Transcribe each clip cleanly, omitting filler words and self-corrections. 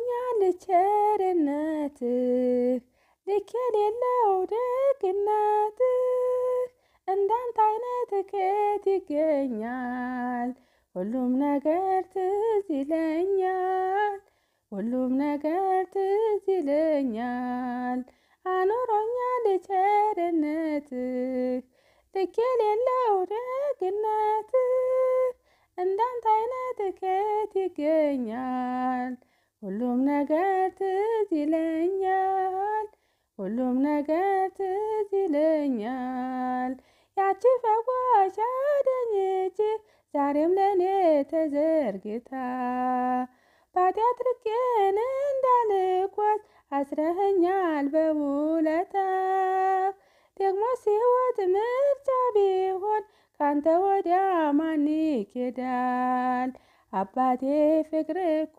አኖሮኛል ቸርነትህ ልክ የሌለው ደግነትህ እንዳንተ አይነት ከየት ይገኛል? ሁሉም ነገር ትዝ ይለኛል ሁሉም ነገር ትዝ ይለኛል። አኖሮኛል ቸርነትህ ልክ የሌለው ደግነትህ እንዳንተ አይነት ከየት ይገኛል? ሁሉም ነገር ትዝ ይለኛል ሁሉም ነገር ትዝ ይለኛል። ያቺ ፈዋሽ አዳኝ እጅህ ዛሬም ለኔ ተዘርግታ ባጢአት ርቄን እንዳልጓዝ አስረኸኛል በውለታ። ደግሞ ሕይወት ምርጫ ቢሆን ካንተ ወዲያ ማን ይኬዳል? አባቴ ፍቅር እኮ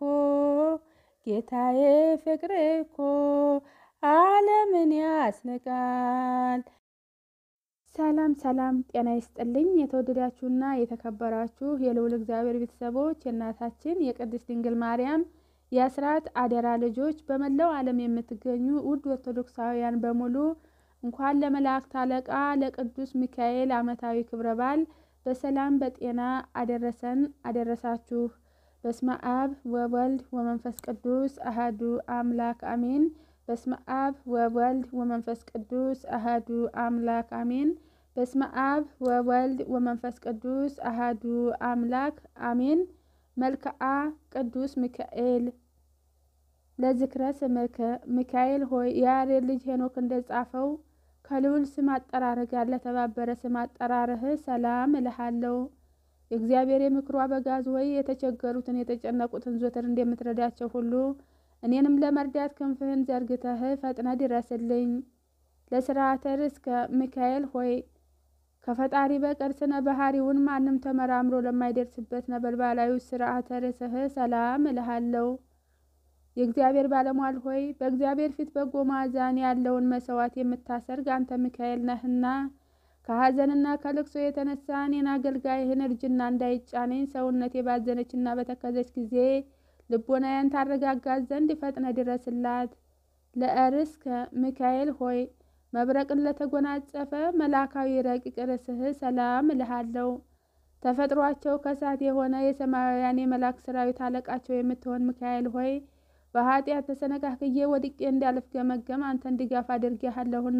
ጌታዬ ፍቅር እኮ ዓለምን ያስንቃል። ሰላም ሰላም፣ ጤና ይስጥልኝ። የተወደዳችሁና የተከበራችሁ የልዑል እግዚአብሔር ቤተሰቦች፣ የእናታችን የቅድስት ድንግል ማርያም የአስራት አደራ ልጆች፣ በመላው ዓለም የምትገኙ ውድ ኦርቶዶክሳውያን በሙሉ እንኳን ለመላእክት አለቃ ለቅዱስ ሚካኤል ዓመታዊ ክብረ በዓል በሰላም በጤና አደረሰን አደረሳችሁ። በስመ አብ ወወልድ ወመንፈስ ቅዱስ አሐዱ አምላክ አሜን። በስመ አብ ወወልድ ወመንፈስ ቅዱስ አሐዱ አምላክ አሜን። በስመ አብ ወወልድ ወመንፈስ ቅዱስ አሐዱ አምላክ አሜን። መልክዓ ቅዱስ ሚካኤል ለዝክረ ስምከ ሚካኤል ሆይ የያሬድ ልጅ ሄኖክ እንደጻፈው ከልዑል ስም አጠራርህ ጋር ለተባበረ ስም አጠራርህ ሰላም እልሃለሁ። የእግዚአብሔር የምክሩ አበጋዝ ሆይ የተቸገሩትን የተጨነቁትን ዘወትር እንደምትረዳቸው ሁሉ እኔንም ለመርዳት ክንፍህን ዘርግተህ ፈጥነ ድረስልኝ። ለሥርዓተ ርእስከ ሚካኤል ሆይ ከፈጣሪ በቀር ስነ ባህሪውን ማንም ተመራምሮ ለማይደርስበት ነበልባላዊ ሥርዓተ ርእስህ ሰላም እልሃለሁ። የእግዚአብሔር ባለሟል ሆይ በእግዚአብሔር ፊት በጎ ማዕዛን ያለውን መሥዋዕት የምታሰርግ አንተ ሚካኤል ነህና ከሐዘንና ከልቅሶ የተነሳ እኔን አገልጋይህን እርጅና እንዳይጫነኝ ሰውነቴ ባዘነችና በተከዘች ጊዜ ልቦናዬን ታረጋጋት ዘንድ ፈጥነ ድረስላት። ለርእስከ ሚካኤል ሆይ መብረቅን ለተጎናጸፈ መላካዊ ረቂቅ ርእስህ ሰላም እልሃለሁ። ተፈጥሯቸው ከእሳት የሆነ የሰማያውያን የመላክ ሰራዊት አለቃቸው የምትሆን ሚካኤል ሆይ በኃጢአት ተሰነካክዬ ወድቄ እንዳልፍገመገም አንተን ድጋፍ አድርጌሃለሁና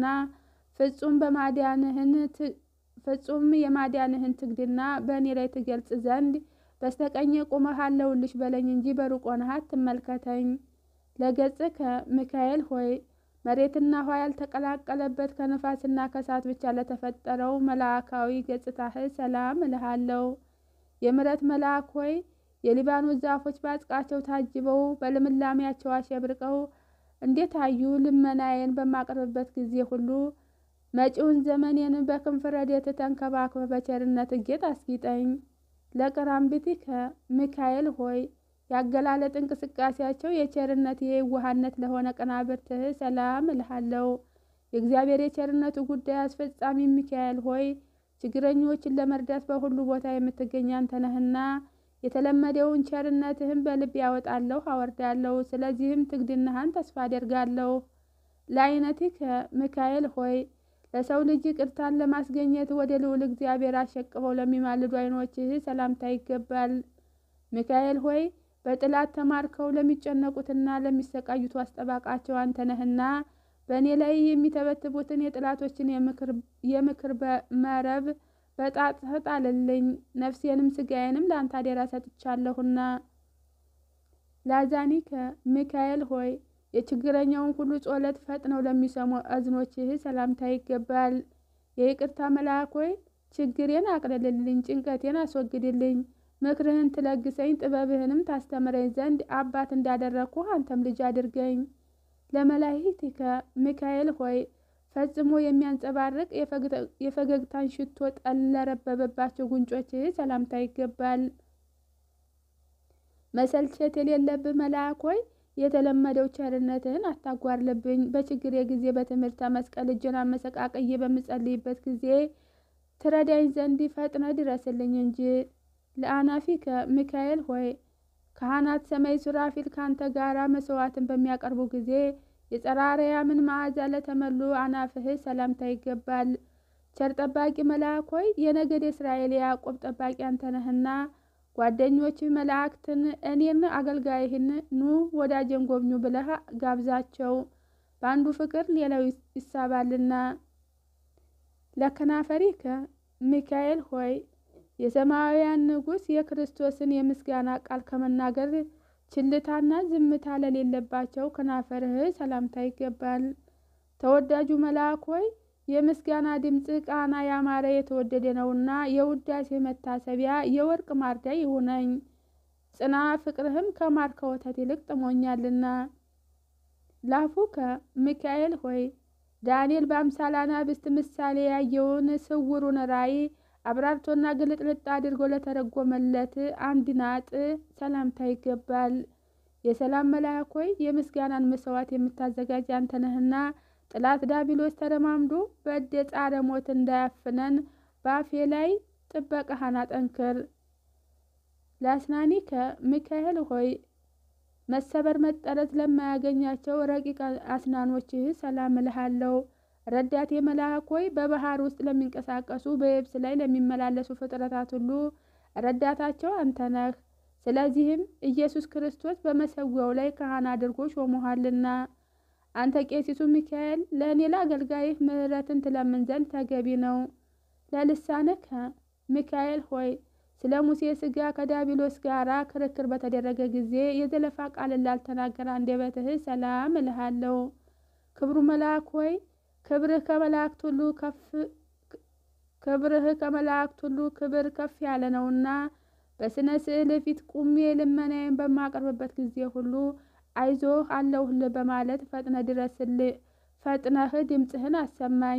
ፍጹም የማዳንህን ትግድና በእኔ ላይ ትገልጽ ዘንድ በስተቀኝ ቁመህ አለሁልሽ በለኝ እንጂ በሩቅ ሆነህ አትመልከተኝ። ለገጽከ ሚካኤል ሆይ መሬትና ውኃ ያልተቀላቀለበት ከነፋስና ከእሳት ብቻ ለተፈጠረው መልአካዊ ገጽታህ ሰላም እልሃለሁ። የምሕረት መልአክ ሆይ የሊባኖስ ዛፎች በአጽቃቸው ታጅበው በልምላሜያቸው አሸብርቀው እንዴት አዩ ልመናዬን በማቀርብበት ጊዜ ሁሉ መጪውን ዘመኔን በክንፍ ረድኤትህ ተንከባክበህ በቸርነት ጌጥ አስጊጠኝ። ለቀራንብቲከ ሚካኤል ሆይ ያገላለጥ እንቅስቃሴያቸው የቸርነት የዋህነት ለሆነ ቀናብርትህ ሰላም እልሃለሁ። የእግዚአብሔር የቸርነቱ ጉዳይ አስፈጻሚ ሚካኤል ሆይ ችግረኞችን ለመርዳት በሁሉ ቦታ የምትገኝ አንተ ነህና የተለመደውን ቸርነትህን በልብ ያወጣለሁ አወርዳለሁ። ስለዚህም ትግድናህን ተስፋ አደርጋለሁ። ለዓይነቲከ ሚካኤል ሆይ ለሰው ልጅ ይቅርታን ለማስገኘት ወደ ልዑል እግዚአብሔር አሸቅበው ለሚማልዱ ዓይኖችህ ሰላምታ ይገባል። ሚካኤል ሆይ በጥላት ተማርከው ለሚጨነቁትና ለሚሰቃዩት አስጠባቃቸው አንተ ነህና በእኔ ላይ የሚተበትቡትን የጥላቶችን የምክር መረብ በጣጥህ ጣልልኝ። ነፍሴንም ሥጋዬንም ለአንተ አደራ ሰጥቻለሁና። ላዛኒከ ሚካኤል ሆይ የችግረኛውን ሁሉ ጸሎት ፈጥነው ለሚሰሙ እዝኖችህ ሰላምታ ይገባል። የይቅርታ መልአክ ሆይ ችግሬን አቅልልልኝ፣ ጭንቀቴን አስወግድልኝ። ምክርህን ትለግሰኝ ጥበብህንም ታስተምረኝ ዘንድ አባት እንዳደረግኩህ አንተም ልጅ አድርገኝ። ለመላእክቲከ ሚካኤል ሆይ ፈጽሞ የሚያንጸባርቅ የፈገግታን ሽቶ ጠል ለረበበባቸው ጉንጮችህ ሰላምታ ይገባል። መሰልቸት የሌለብህ መልአክ ሆይ የተለመደው ቸርነትህን አታጓርልብኝ። በችግሬ ጊዜ በትምህርተ መስቀል እጄን አመሰቃቅዬ በምጸልይበት ጊዜ ትረዳኝ ዘንድ ፈጥነ ድረስልኝ እንጂ። ለአናፊከ ሚካኤል ሆይ ካህናት ሰማይ ሱራፊል ካንተ ጋራ መስዋዕትን በሚያቀርቡ ጊዜ የጸረ አርያምን መዓዛ ለተመሉ አናፍህ ሰላምታ ይገባል። ቸር ጠባቂ መልአክ ሆይ የነገድ እስራኤል የያዕቆብ ጠባቂ አንተ ነህና ጓደኞች መላእክትን እኔን አገልጋይህን ኑ ወዳጄን ጎብኙ ብለህ ጋብዛቸው፣ በአንዱ ፍቅር ሌላው ይሳባልና። ለከናፈሪከ ሚካኤል ሆይ የሰማያውያን ንጉሥ የክርስቶስን የምስጋና ቃል ከመናገር ችልታና ዝምታ ለሌለባቸው ከናፈርህ ሰላምታ ይገባል። ተወዳጁ መልአክ ሆይ የምስጋና ድምፅ ቃና ያማረ የተወደደ ነውና የውዳሴ መታሰቢያ የወርቅ ማርዳ ይሁነኝ። ጽና ፍቅርህም ከማር ከወተት ይልቅ ጥሞኛልና። ላፉከ ሚካኤል ሆይ ዳንኤል በአምሳለ አናብስት ምሳሌ ያየውን ስውሩን ራእይ አብራርቶና ግልጥልጥ አድርጎ ለተረጎመለት አንድ ናጥ ሰላምታ ይገባል። የሰላም መልአክ ሆይ የምስጋናን መስዋዕት የምታዘጋጅ አንተ ነህና ጥላት ዲያብሎስ ተረማምዶ በእደ ጻረ ሞት እንዳያፍነን በአፌ ላይ ጥበቃህን አጠንክር። ለአስናኒከ ሚካኤል ሆይ መሰበር መጠረዝ ለማያገኛቸው ረቂቅ አስናኖችህ ሰላም እልሃለሁ። ረዳቴ መልአክ ሆይ በባህር ውስጥ ለሚንቀሳቀሱ በየብስ ላይ ለሚመላለሱ ፍጥረታት ሁሉ ረዳታቸው አንተ ነህ። ስለዚህም ኢየሱስ ክርስቶስ በመሰዊያው ላይ ካህን አድርጎ ሾሞሃልና አንተ ቄሲሱ ሚካኤል ለእኔ ለአገልጋይህ ምሕረትን ትለምን ዘንድ ተገቢ ነው። ለልሳንከ ሚካኤል ሆይ ስለ ሙሴ ሥጋ ከዲያብሎስ ጋራ ክርክር በተደረገ ጊዜ የዘለፋ ቃልን ላልተናገረ አንደበትህ ሰላም እልሃለሁ። ክብሩ መልአክ ሆይ ክብርህ ከመላእክት ሁሉ ክብር ከፍ ያለ ነውና በስነ ስዕል ፊት ቁሜ ልመናዬን በማቀርብበት ጊዜ ሁሉ አይዞህ አለሁልህ በማለት ፈጥነህ ድምፅህን አሰማኝ።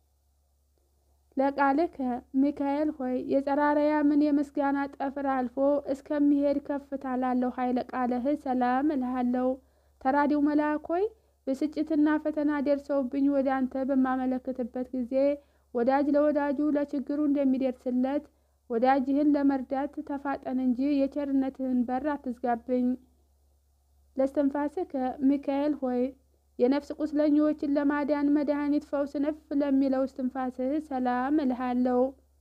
ለቃልከ ሚካኤል ሆይ የጸረ አርያምን የምስጋና ጠፍር አልፎ እስከሚሄድ ከፍታ ላለው ኃይለ ቃልህ ሰላም እልሃለሁ። ተራዲው መልአክ ሆይ ብስጭትና ፈተና ደርሰውብኝ ወደ አንተ በማመለክትበት ጊዜ ወዳጅ ለወዳጁ ለችግሩ እንደሚደርስለት ወዳጅህን ለመርዳት ተፋጠን እንጂ የቸርነትህን በር አትዝጋብኝ። ለእስትንፋስከ ሚካኤል ሆይ የነፍስ ቁስለኞችን ለማዳን መድኃኒት ፈውስ ነፍ ለሚለው እስትንፋስህ ሰላም እልሃለሁ።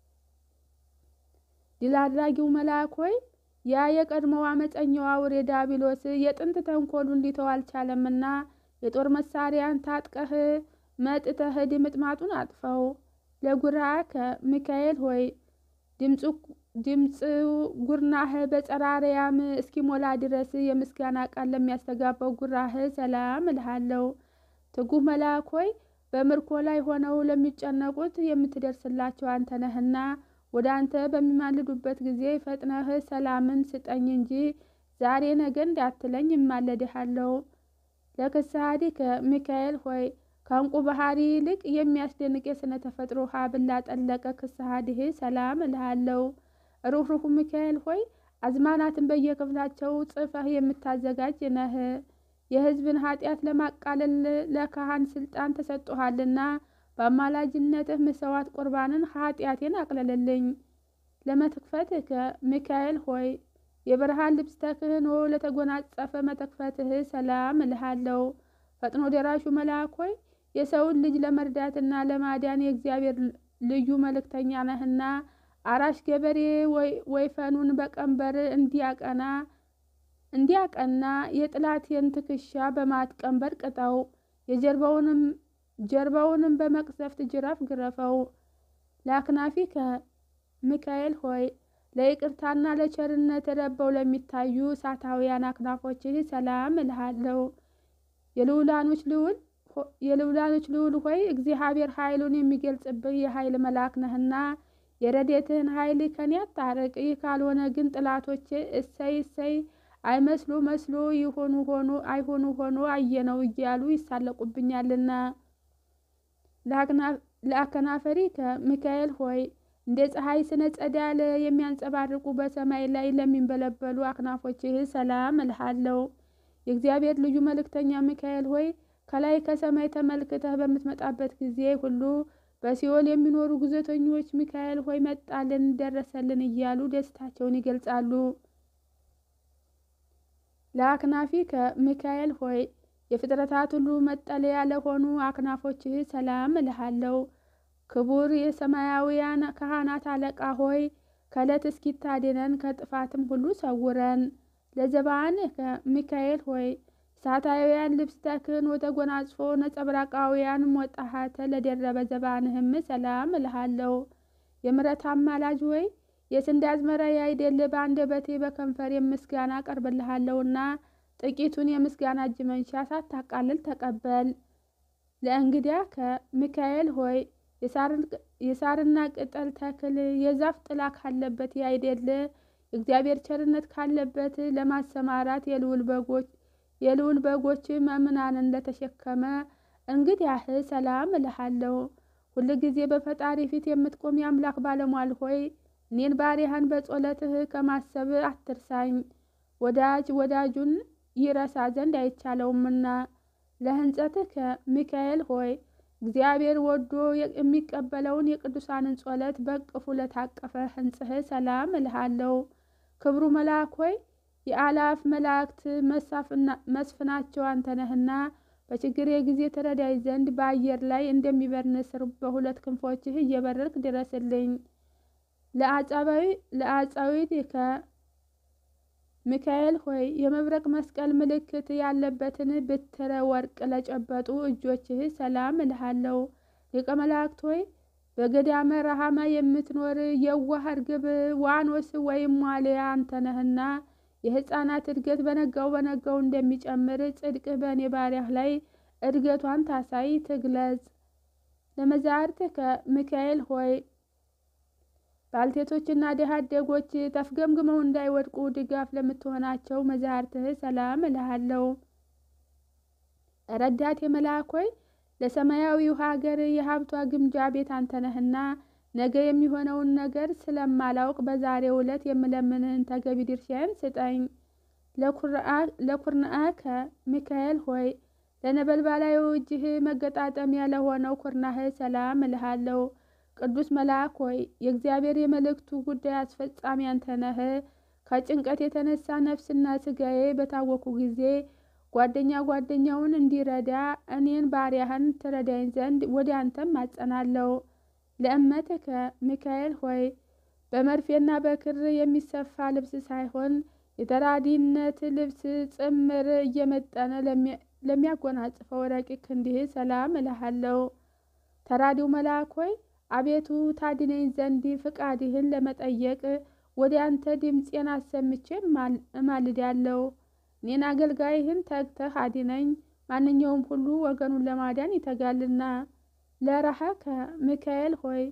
ድል አድራጊው መልአክ ሆይ ያ የቀድሞው አመፀኛው አውሬ ዲያብሎስ የጥንት ተንኮሉን ሊተው አልቻለምና የጦር መሳሪያን ታጥቀህ መጥተህ ድምጥማጡን አጥፈው። ለጉራከ ሚካኤል ሆይ ድምፅ ጉርናህ በጸረ አርያም እስኪሞላ ድረስ የምስጋና ቃል ለሚያስተጋባው ጉራህ ሰላም እልሃለሁ። ትጉህ መልአክ ሆይ በምርኮ ላይ ሆነው ለሚጨነቁት የምትደርስላቸው አንተ ነህና ወደ አንተ በሚማልዱበት ጊዜ ፈጥነህ ሰላምን ስጠኝ እንጂ ዛሬ ነገ እንዳትለኝ እማለድሃለሁ። ለክሳዲከ ሚካኤል ሆይ ከእንቁ ባህሪ ይልቅ የሚያስደንቅ የስነ ተፈጥሮ ሀብል ላጠለቀ ክሳዲህ ሰላም እልሃለሁ። ሩህሩህ ሚካኤል ሆይ አዝማናትን በየክፍላቸው ጽፈህ የምታዘጋጅ ነህ። የሕዝብን ኃጢአት ለማቃለል ለካህን ስልጣን ተሰጥቶሃልና በአማላጅነትህ ምሰዋት ቁርባንን ኃጢአቴን አቅለልልኝ። ለመትክፈትከ ሚካኤል ሆይ የብርሃን ልብስ ተክህኖ ለተጎናጸፈ መተክፈትህ ሰላም እልሃለሁ። ፈጥኖ ደራሹ መልአክ ሆይ የሰውን ልጅ ለመርዳትና ለማዳን የእግዚአብሔር ልዩ መልእክተኛ ነህና አራሽ ገበሬ ወይፈኑን በቀንበር እንዲያቀና የጥላቴን ትከሻ በማት ቀንበር ቅጠው፣ ጀርባውንም በመቅሰፍት ጅራፍ ግረፈው። ለአክናፊከ ሚካኤል ሆይ ለይቅርታና ለቸርነት ረበው ለሚታዩ እሳታውያን አክናፎችህ ሰላም እልሃለሁ። የልዑላኖች ልዑል ሆይ እግዚአብሔር ኃይሉን የሚገልጽብህ የኃይል መልአክ ነህና የረድኤትህን ኃይል ከኔ አታርቅ። ይህ ካልሆነ ግን ጥላቶቼ እሰይ እሰይ አይመስሉ መስሎ ይሆኑ ሆኖ አይሆኑ ሆኖ አየነው እያሉ ይሳለቁብኛልና። ለአከናፈሪከ ሚካኤል ሆይ እንደ ፀሐይ ስነ ጸዳል የሚያንጸባርቁ በሰማይ ላይ ለሚንበለበሉ አክናፎችህ ሰላም እልሃለሁ። የእግዚአብሔር ልዩ መልእክተኛ ሚካኤል ሆይ ከላይ ከሰማይ ተመልክተህ በምትመጣበት ጊዜ ሁሉ በሲኦል የሚኖሩ ጉዞተኞች ሚካኤል ሆይ መጣልን፣ ደረሰልን እያሉ ደስታቸውን ይገልጻሉ። ለአክናፊከ ሚካኤል ሆይ የፍጥረታት ሁሉ መጠለያ ለሆኑ አክናፎችህ ሰላም እልሃለሁ። ክቡር የሰማያውያን ካህናት አለቃ ሆይ ከዕለት እስኪታድነን ከጥፋትም ሁሉ ሰውረን። ለዘባንከ ሚካኤል ሆይ እሳታውያን ልብስ ተክህኖ ተጎናጽፎ ነጸብራቃውያን ሞጣሃተ ለደረበ ዘባንህም ሰላም እልሃለሁ። የምሕረት አማላጅ ሆይ የስንዴ አዝመራ ያይደለ በአንደበቴ በከንፈሬ ምስጋና አቀርብልሃለሁና ጥቂቱን የምስጋና እጅ መንሻ ሳታቃልል ተቀበል። ለእንግዲያከ ሚካኤል ሆይ የሳርና ቅጠል ተክል የዛፍ ጥላ ካለበት ያይደለ እግዚአብሔር ቸርነት ካለበት ለማሰማራት የልዑል በጎች መምናንን ለተሸከመ እንግዲያህ ሰላም እልሃለሁ። ሁል ጊዜ በፈጣሪ ፊት የምትቆም የአምላክ ባለሟል ሆይ እኔን ባሪያህን በጸሎትህ ከማሰብ አትርሳኝ። ወዳጅ ወዳጁን ይረሳ ዘንድ አይቻለውምና። ለሕንጸትከ ሚካኤል ሆይ እግዚአብሔር ወዶ የሚቀበለውን የቅዱሳንን ጸሎት በቅፉ ለታቀፈ ሕንጽህ ሰላም እልሃለሁ። ክብሩ መልአክ ሆይ የአላፍ መላእክት መስፍናቸው አንተ ነህና በችግሬ ጊዜ ተረዳይ ዘንድ በአየር ላይ እንደሚበር ንስር በሁለት ክንፎችህ እየበረርክ ድረስልኝ። ለአጻዊትከ ሚካኤል ሆይ የመብረቅ መስቀል ምልክት ያለበትን ብትረ ወርቅ ለጨበጡ እጆችህ ሰላም እልሃለሁ። ሊቀ መላእክት ሆይ በገዳመ ረሃማ የምትኖር የዋህ እርግብ ዋኖስ ወይም ዋልያ አንተ ነህና የሕፃናት እድገት በነጋው እንደሚጨምር ጽድቅህ በእኔ ባሪያህ ላይ እድገቷን ታሳይ ትግለጽ። ለመዛርትከ ሚካኤል ሆይ ባልቴቶችና ድሃ አደጎች ተፍገምግመው እንዳይወድቁ ድጋፍ ለምትሆናቸው መዛርትህ ሰላም እልሃለሁ። ረዳት የመልአክ ሆይ ለሰማያዊው ሀገር የሀብቷ ግምጃ ቤት አንተ ነህና ነገ የሚሆነውን ነገር ስለማላውቅ በዛሬው ዕለት የምለምንህን ተገቢ ድርሻዬን ስጠኝ። ለኩርናአከ ሚካኤል ሆይ ለነበልባላዊ እጅህ መገጣጠሚያ ለሆነው ኩርናህ ሰላም እልሃለሁ። ቅዱስ መልአክ ሆይ የእግዚአብሔር የመልእክቱ ጉዳይ አስፈጻሚ አንተ ነህ። ከጭንቀት የተነሳ ነፍስና ስጋዬ በታወኩ ጊዜ ጓደኛውን እንዲረዳ እኔን ባሪያህን ትረዳኝ ዘንድ ወደ አንተም አጸናለሁ። ለእመትከ ሚካኤል ሆይ በመርፌና በክር የሚሰፋ ልብስ ሳይሆን የተራዲነት ልብስ ጽምር እየመጠነ ለሚያጎናጽፈው ረቂቅ ክንድህ ሰላም እልሃለሁ። ተራዲው መልአክ ሆይ አቤቱ ታድነኝ ዘንድ ፍቃድህን ለመጠየቅ ወደ አንተ ድምፄን አሰምቼ እማልዳለሁ። እኔን አገልጋይህን ተግተህ አድነኝ፣ ማንኛውም ሁሉ ወገኑን ለማዳን ይተጋልና። ለረሃከ ሚካኤል ሆይ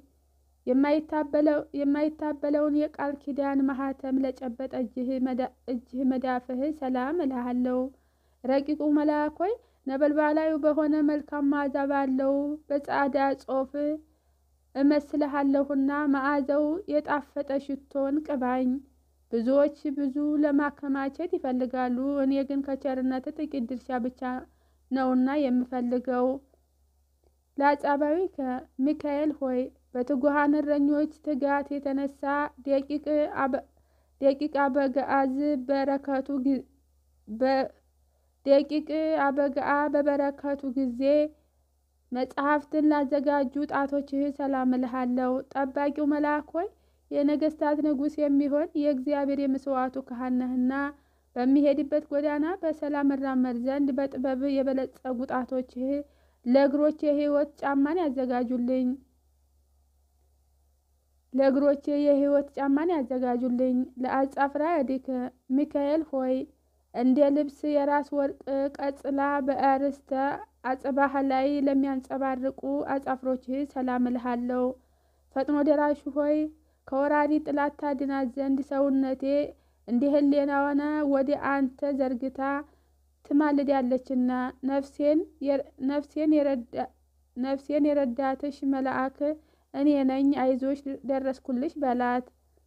የማይታበለውን የቃል ኪዳን ማህተም ለጨበጠ እጅህ መዳፍህ ሰላም እልሃለሁ። ረቂቁ መልአክ ሆይ ነበልባላዊ በሆነ መልካም መዓዛ ባለው በጻዕዳ ጾፍ እመስልሃለሁና መዓዛው የጣፈጠ ሽቶን ቅባኝ። ብዙዎች ብዙ ለማከማቸት ይፈልጋሉ፣ እኔ ግን ከቸርነት ጥቂት ድርሻ ብቻ ነውና የምፈልገው። ለአጻባዊከ ሚካኤል ሆይ በትጉሃን እረኞች ትጋት የተነሳ ደቂቅ አበግአ በበረከቱ ጊዜ መጽሐፍትን ላዘጋጁ ጣቶችህ ሰላም እልሃለሁ። ጠባቂው መልአክ ሆይ የነገስታት ንጉሥ የሚሆን የእግዚአብሔር የመስዋዕቱ ካህን ነህና በሚሄድበት ጎዳና በሰላም እራመድ ዘንድ በጥበብ የበለጸጉ ጣቶችህ ለእግሮቼ የሕይወት ጫማን ያዘጋጁልኝ። ለአጻፍራዲከ ሚካኤል ሆይ እንደ ልብስ የራስ ወርቅ ቀጽላ በአርስተ አጽባህ ላይ ለሚያንጸባርቁ አጻፍሮችህ ሰላም እልሃለሁ። ፈጥኖ ደራሹ ሆይ ከወራሪ ጥላት ታድናት ዘንድ ሰውነቴ እንደ ህሌናዋና ወደ አንተ ዘርግታ ትማልዳለችና ነፍሴን የረዳትሽ መልአክ እኔ ነኝ፣ አይዞሽ ደረስኩልሽ በላት።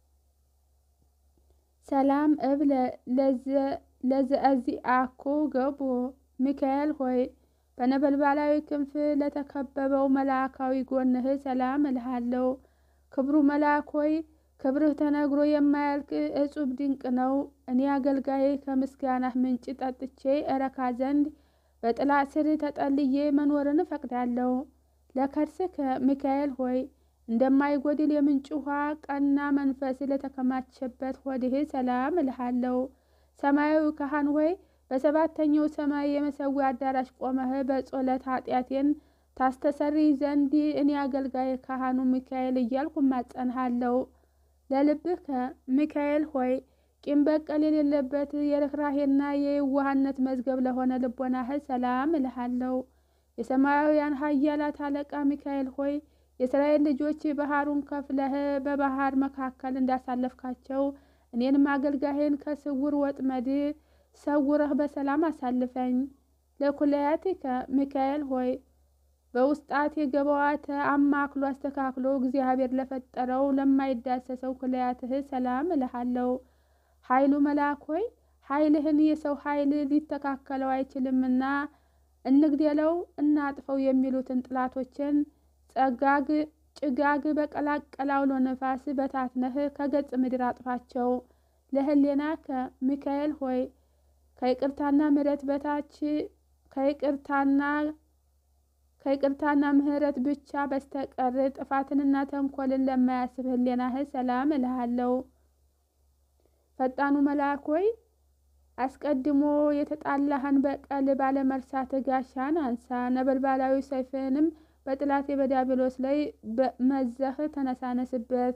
ሰላም እብል ለዘእዚአኩ ገቦ ሚካኤል ሆይ በነበልባላዊ ክንፍ ለተከበበው መልአካዊ ጎንህ ሰላም እልሃለሁ። ክብሩ መልአክ ሆይ ክብርህ ተነግሮ የማያልቅ እጹብ ድንቅ ነው። እኔ አገልጋዬ ከምስጋናህ ምንጭ ጠጥቼ እረካ ዘንድ በጥላ ስር ተጠልዬ መኖርን እፈቅዳለሁ። ለከርስከ ሚካኤል ሆይ እንደማይጎድል የምንጭ ውሃ ቀና መንፈስ ለተከማቸበት ሆድህ ሰላም እልሃለሁ። ሰማያዊ ካህን ሆይ በሰባተኛው ሰማይ የመሠዊያ አዳራሽ ቆመህ በጸሎት ኃጢአቴን ታስተሰርይ ዘንድ እኔ አገልጋይ ካህኑ ሚካኤል እያልኩ እማጸንሃለሁ። ለልብከ ሚካኤል ሆይ ቂም በቀል የሌለበት የርኅራኄና የየዋህነት መዝገብ ለሆነ ልቦናህ ሰላም እልሃለሁ። የሰማያውያን ኃያላት አለቃ ሚካኤል ሆይ የእስራኤል ልጆች ባህሩን ከፍለህ በባህር መካከል እንዳሳለፍካቸው እኔንም አገልጋይህን ከስውር ወጥመድ ሰውረህ በሰላም አሳልፈኝ። ለኩለያቲከ ሚካኤል ሆይ በውስጣት የገባዋተ አማክሎ አስተካክሎ እግዚአብሔር ለፈጠረው ለማይዳሰሰው ኩለያትህ ሰላም እልሃለሁ። ኃይሉ መልአክ ሆይ ኃይልህን የሰው ኃይል ሊተካከለው አይችልምና እንግደለው እናጥፈው የሚሉትን ጥላቶችን ጭጋግ በቀላቀለ አውሎ ነፋስ በታትነህ ከገጽ ምድር አጥፋቸው። ለህሌናከ ሚካኤል ሆይ ከይቅርታና ምሕረት በታች ከይቅርታና ምሕረት ብቻ በስተቀር ጥፋትንና ተንኮልን ለማያስብ ህሌናህ ሰላም እልሃለሁ። ፈጣኑ መልአክ ሆይ አስቀድሞ የተጣላህን በቀል ባለመርሳት ጋሻን አንሳ። ነበልባላዊ ሰይፍንም በጥላቴ በዲያብሎስ ላይ መዘህ ተነሳነስበት።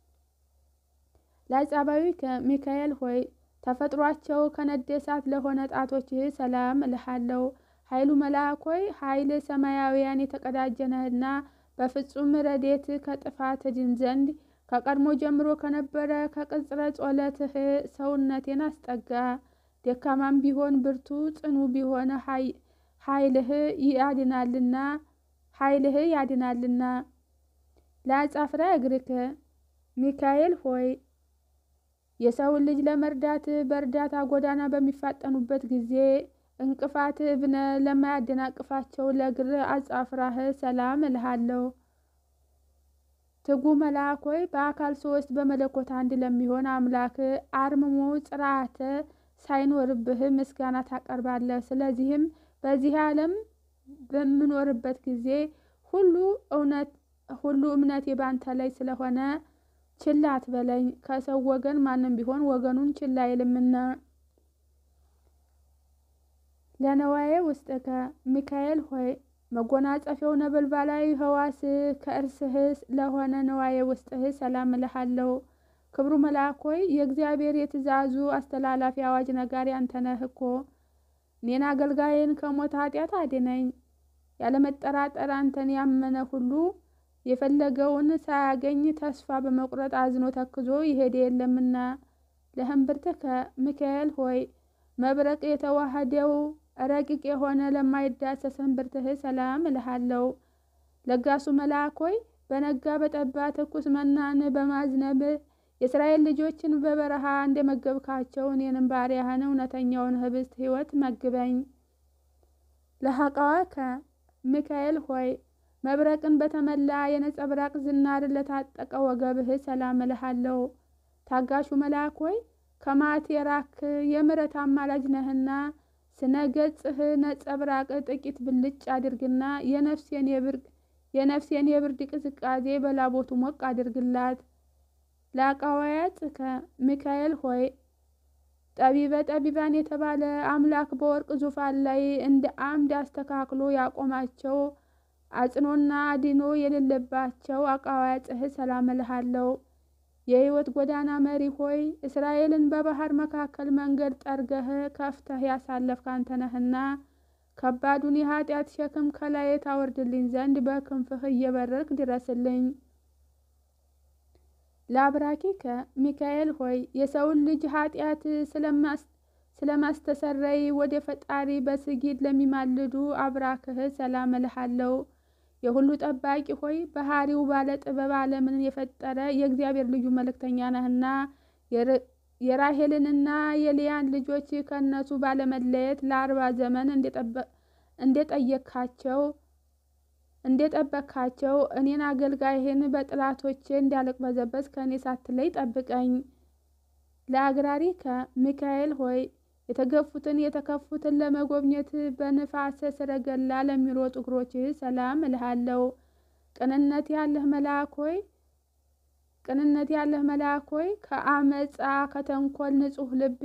ለአጻባዊከ ሚካኤል ሆይ ተፈጥሯቸው ከነደ እሳት ለሆነ ጣቶችህ ሰላም እልሃለሁ። ኃይሉ መልአክ ሆይ ኃይል ሰማያውያን የተቀዳጀነህና በፍጹም ረድኤት ከጥፋት ድን ዘንድ ከቀድሞ ጀምሮ ከነበረ ከቅጽረ ጸሎትህ ሰውነቴን አስጠጋ። ደካማም ቢሆን ብርቱ፣ ጽኑ ቢሆን ኃይልህ ያድናልና። ለአጻፍራ እግርከ ሚካኤል ሆይ የሰውን ልጅ ለመርዳት በእርዳታ ጎዳና በሚፋጠኑበት ጊዜ እንቅፋት እብነ ለማያደናቅፋቸው ለእግር አጻፍራህ ሰላም እልሃለሁ። ትጉ መልአክ ሆይ በአካል ሶስት በመለኮት አንድ ለሚሆን አምላክ አርምሞ ጽርዓተ ሳይኖርብህ ምስጋና ታቀርባለህ። ስለዚህም በዚህ ዓለም በምኖርበት ጊዜ ሁሉ እምነቴ ባንተ ላይ ስለሆነ ችላ አትበለኝ። ከሰው ወገን ማንም ቢሆን ወገኑን ችላ አይልምና። ለነዋዬ ውስጥከ ሚካኤል ሆይ መጎናጸፊያው ነበልባላዊ ሕዋስ ከእርስህ ለሆነ ነዋዬ ውስጥህ ሰላም እልሃለሁ። ክብሩ መልአክ ሆይ የእግዚአብሔር የትእዛዙ አስተላላፊ አዋጅ ነጋሪ አንተ ነህ እኮ። እኔን አገልጋይን ከሞት ኃጢአት አድነኝ። ያለመጠራጠር አንተን ያመነ ሁሉ የፈለገውን ሳያገኝ ተስፋ በመቁረጥ አዝኖ ተክዞ ይሄድ የለምና። ለህንብርትከ ሚካኤል ሆይ መብረቅ የተዋሃደው ረቂቅ የሆነ ለማይዳሰስ ህንብርትህ ሰላም እልሃለሁ። ለጋሱ መልአክ ሆይ በነጋ በጠባ ትኩስ መናን በማዝነብ የእስራኤል ልጆችን በበረሃ እንደመገብካቸው እኔንም ባሪያህን እውነተኛውን ህብስት ሕይወት መግበኝ። ለሐቃዋከ ሚካኤል ሆይ መብረቅን በተመላ የነጸብራቅ ዝናር ለታጠቀ ወገብህ ሰላም እልሃለሁ። ታጋሹ መልአክ ሆይ ከመዓት የራክ የምሕረት አማላጅ ነህና ስነ ገጽህ ነጸብራቅ ጥቂት ብልጭ አድርግና የነፍሴን የብርድ ቅዝቃዜ በላቦቱ ሞቅ አድርግላት። ለአቃዋያጽከ ሚካኤል ሆይ ጠቢበ ጠቢባን የተባለ አምላክ በወርቅ ዙፋን ላይ እንደ አምድ አስተካክሎ ያቆማቸው አጽኖና አድኖ የሌለባቸው አቃዋያጽህ ሰላም እልሃለሁ። የሕይወት ጎዳና መሪ ሆይ እስራኤልን በባህር መካከል መንገድ ጠርገህ ከፍተህ ያሳለፍክ አንተ ነህና ከባዱን የኃጢአት ሸክም ከላዬ ታወርድልኝ ዘንድ በክንፍህ እየበረርክ ድረስልኝ። ለአብራኪከ ሚካኤል ሆይ የሰውን ልጅ ኃጢአት ስለማስተሰረይ ወደ ፈጣሪ በስጊድ ለሚማልዱ አብራክህ ሰላም እልሃለሁ። የሁሉ ጠባቂ ሆይ ባህሪው ባለ ጥበብ ዓለምን የፈጠረ የእግዚአብሔር ልዩ መልእክተኛ ነህና የራሄልንና የልያን ልጆች ከነሱ ባለመለየት ለ40 ዘመን እንደጠየካቸው እንደጠበካቸው እኔን አገልጋይህን በጥላቶቼ እንዳልቅበዘበዝ ከእኔ ሳትለይ ጠብቀኝ። ለአግራሪከ ሚካኤል ሆይ የተገፉትን የተከፉትን ለመጎብኘት በንፋሰ ሰረገላ ለሚሮጡ እግሮችህ ሰላም እልሃለሁ። ቅንነት ያለህ መልአክ ሆይ ከአመፃ ከተንኮል ንጹሕ ልብ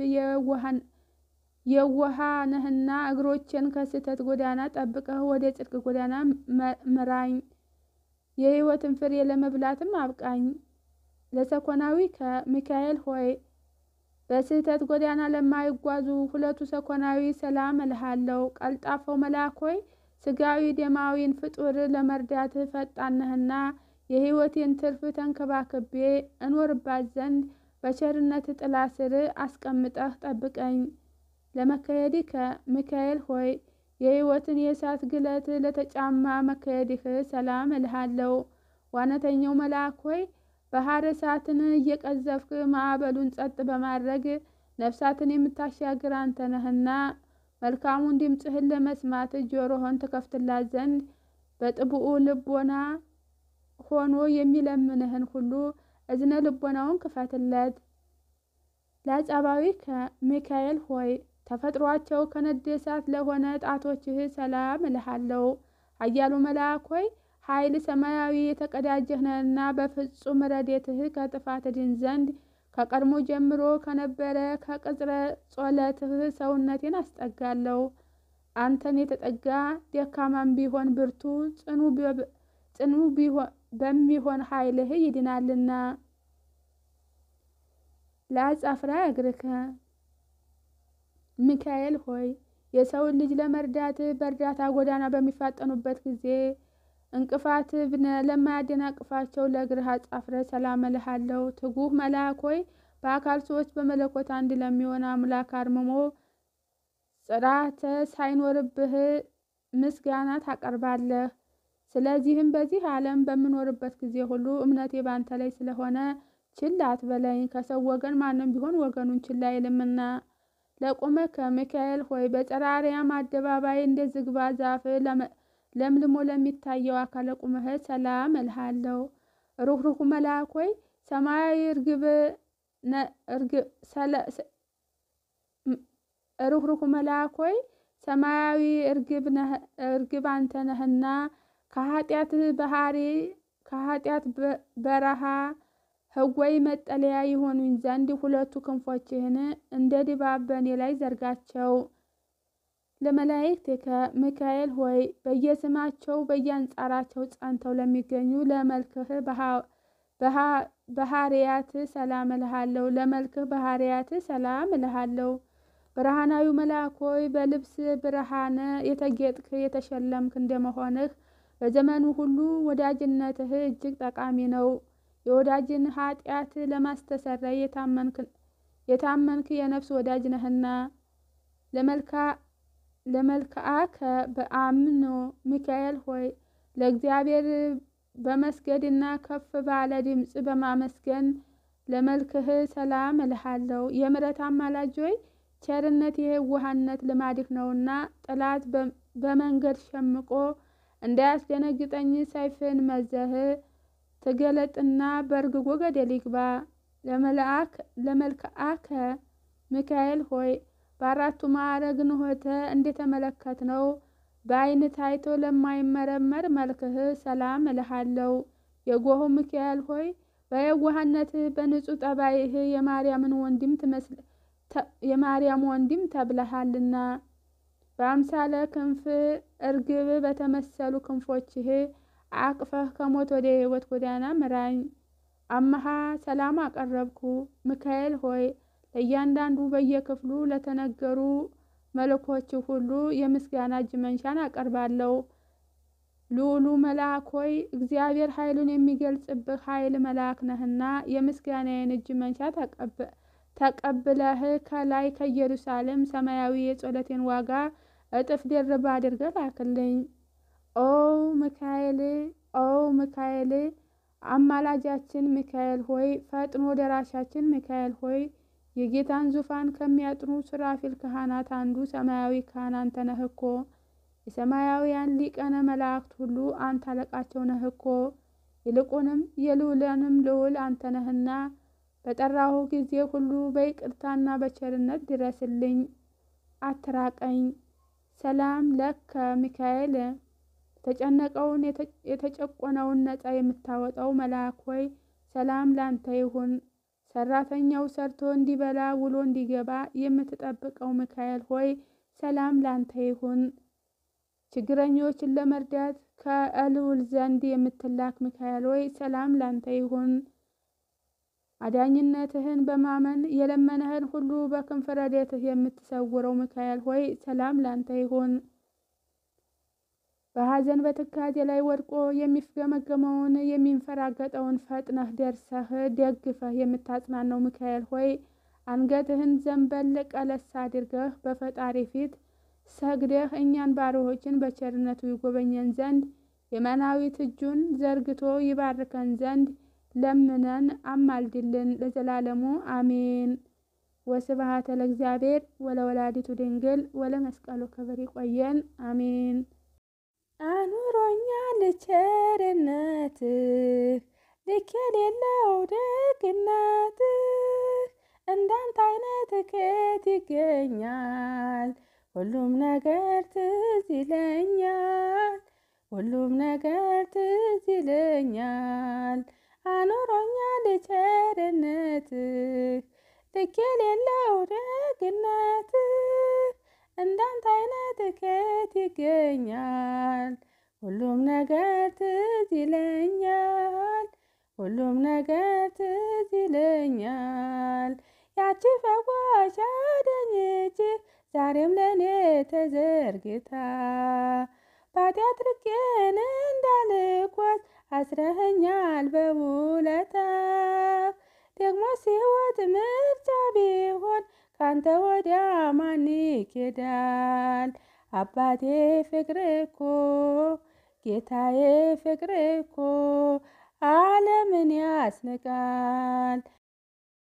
የዋህ ነህና እግሮቼን ከስህተት ጎዳና ጠብቀህ ወደ ጽድቅ ጎዳና ምራኝ። የሕይወትን ፍሬ ለመብላትም አብቃኝ። ለሰኮናዊ ከሚካኤል ሆይ በስህተት ጎዳና ለማይጓዙ ሁለቱ ሰኮናዊ ሰላም እልሃለሁ። ቀልጣፋው መልአክ ሆይ ስጋዊ ደማዊን ፍጡር ለመርዳት ፈጣን ነህና የሕይወቴን ትርፍ ተንከባክቤ እኖርባት ዘንድ በቸርነት ጥላ ስር አስቀምጠህ ጠብቀኝ። ለመካሄድከ ሚካኤል ሆይ የሕይወትን የእሳት ግለት ለተጫማ መካሄድህ ሰላም እልሃለሁ። ዋነተኛው መልአክ ሆይ ባህረ እሳትን እየቀዘፍክ ማዕበሉን ጸጥ በማድረግ ነፍሳትን የምታሻግር አንተ ነህና መልካሙን ድምፅህን ለመስማት ጆሮህን ትከፍትላት ዘንድ በጥቡዕ ልቦና ሆኖ የሚለምንህን ሁሉ እዝነ ልቦናውን ክፈትለት። ለአጻባዊከ ሚካኤል ሆይ ተፈጥሯቸው ከነደ እሳት ለሆነ ጣቶችህ ሰላም እልሃለሁ። ኃያሉ መልአክ ሆይ ኃይል ሰማያዊ የተቀዳጀህ ነህና በፍጹም ረድኤትህ ከጥፋት ድን ዘንድ ከቀድሞ ጀምሮ ከነበረ ከቅጽረ ጾለትህ ሰውነቴን አስጠጋለሁ። አንተን የተጠጋ ደካማም ቢሆን ብርቱ ጽኑ በሚሆን ኃይልህ ይድናልና። ለአጻፍራ እግርከ ሚካኤል ሆይ የሰውን ልጅ ለመርዳት በእርዳታ ጎዳና በሚፋጠኑበት ጊዜ እንቅፋት ለማያደናቅፋቸው ለእግርህ አጻፍረ ሰላም እልሃለሁ። ትጉህ መልአክ ሆይ በአካል ሰዎች በመለኮት አንድ ለሚሆን አምላክ አርምሞ ጽራተ ሳይኖርብህ ምስጋና ታቀርባለህ። ስለዚህም በዚህ ዓለም በምኖርበት ጊዜ ሁሉ እምነቴ ባንተ ላይ ስለሆነ ችላ አትበለኝ። ከሰው ወገን ማንም ቢሆን ወገኑን ችላ አይልምና። ለቁመከ ሚካኤል ሆይ በጸራሪያም አደባባይ እንደ ዝግባ ዛፍ ለምልሞ ለሚታየው አካለ ቁመህ ሰላም እልሃለሁ። ሩኅሩኅ መልአክ ሆይ ሰማያዊ እርግብ አንተ ነህና ከኃጢአት በረሃ ህወይ መጠለያ ይሆኑኝ ዘንድ ሁለቱ ክንፎችህን እንደ ድባብ በእኔ ላይ ዘርጋቸው። ለመላእክት ሚካኤል ሆይ በየስማቸው በየአንጻራቸው ጸንተው ለሚገኙ ለመልክህ ባህርያት ሰላም እልሃለሁ። ለመልክህ ባህርያት ሰላም እልሃለሁ። ብርሃናዊ መልአክ ሆይ በልብስ ብርሃን የተጌጥክ የተሸለምክ እንደመሆንህ በዘመኑ ሁሉ ወዳጅነትህ እጅግ ጠቃሚ ነው። የወዳጅን ኃጢአት ለማስተሰረይ የታመንክ የነፍስ ወዳጅ ነህና። ለመልክዓከ በአምኖ ሚካኤል ሆይ ለእግዚአብሔር በመስገድና ከፍ ባለ ድምፅ በማመስገን ለመልክህ ሰላም እልሃለሁ። የምሕረት አማላጅ ሆይ ቸርነት የዋህነት ልማድህ ነውና ጠላት በመንገድ ሸምቆ እንዳያስደነግጠኝ ሰይፍን መዘህ ትገለጥና በርግጎ ገደል ይግባ። ለመልክዓከ ሚካኤል ሆይ በአራቱ ማዕረግ ንሆተ እንደተመለከት ነው በዓይን ታይቶ ለማይመረመር መልክህ ሰላም እልሃለሁ። የጎሁ ሚካኤል ሆይ በየዋህነትህ በንጹሕ ጠባይህ የማርያም ወንድም ተብለሃልና በአምሳለ ክንፍ እርግብ በተመሰሉ ክንፎችህ አቅፈህ ከሞት ወደ ሕይወት ጎዳና ምራኝ። አመሃ ሰላም አቀረብኩ ሚካኤል ሆይ ለእያንዳንዱ በየክፍሉ ለተነገሩ መልኮች ሁሉ የምስጋና እጅ መንሻን አቀርባለሁ። ልዑሉ መልአክ ሆይ እግዚአብሔር ኃይሉን የሚገልጽብህ ኃይል መልአክ ነህና የምስጋናዬን እጅ መንሻ ተቀብለህ ከላይ ከኢየሩሳሌም ሰማያዊ የጸሎቴን ዋጋ እጥፍ ድርብ አድርገህ ላክልኝ። ኦ ሚካኤል አማላጃችን ሚካኤል ሆይ ፈጥኖ ደራሻችን ሚካኤል ሆይ የጌታን ዙፋን ከሚያጥኑ ሱራፊል ካህናት አንዱ ሰማያዊ ካህን አንተ ነህ እኮ። የሰማያውያን ሊቃነ መላእክት ሁሉ አንተ አለቃቸው ነህ እኮ። ይልቁንም የልዑላንም ልዑል አንተ ነህና በጠራሁ ጊዜ ሁሉ በይቅርታና በቸርነት ድረስልኝ፣ አትራቀኝ። ሰላም ለከ ሚካኤል፣ የተጨነቀውን የተጨቆነውን ነፃ የምታወጣው መልአክ ሆይ ሰላም ላንተ ይሁን። ሰራተኛው ሰርቶ እንዲበላ ውሎ እንዲገባ የምትጠብቀው ሚካኤል ሆይ ሰላም ላንተ ይሁን። ችግረኞችን ለመርዳት ከልዑል ዘንድ የምትላክ ሚካኤል ሆይ ሰላም ላንተ ይሁን። አዳኝነትህን በማመን የለመነህን ሁሉ በክንፈ ረድኤትህ የምትሰውረው ሚካኤል ሆይ ሰላም ላንተ ይሁን። በሐዘን በትካዜ ላይ ወድቆ የሚፍገመገመውን የሚንፈራገጠውን ፈጥነህ ደርሰህ ደግፈህ የምታጽናናው ሚካኤል ሆይ አንገትህን ዘንበል ቀለስ አድርገህ በፈጣሪ ፊት ሰግደህ እኛን ባሪያዎችን በቸርነቱ ይጎበኘን ዘንድ የመናዊት እጁን ዘርግቶ ይባርከን ዘንድ ለምነን አማልድልን ለዘላለሙ አሜን። ወስብሐት ለእግዚአብሔር ወለወላዲቱ ድንግል ወለመስቀሉ ክብር። ይቆየን። አሜን። አኑሮኛል ቸርነትህ ልክ የሌለው ደግነትህ፣ እንዳንተ አይነት ከየት ይገኛል? ሁሉም ነገር ትዝ ይለኛል፣ ሁሉም ነገር ትዝ ይለኛል። አኑሮኛል ቸርነትህ ልክ የሌለው ደግነትህ፣ እንዳንተ አይነት ከየት ይገኛል? ሁሉም ነገር ትዝ ይለኛል፣ ሁሉም ነገር ትዝ ይለኛል። ያቺ ፈዋሽ አዳኝ እጅህ ዛሬም ለኔ ተዘርግታ ባጢአት ርቄን እንዳልጓዝ አስረኸኛል በውለታ። ደግሞ ሲወት ምርጫ ቢሆን ካንተ ወዲያ ማን ይኬዳል? አባቴ ፍቅር እኮ ጌታዬ ፍቅር እኮ ዓለምን ያስንቃል።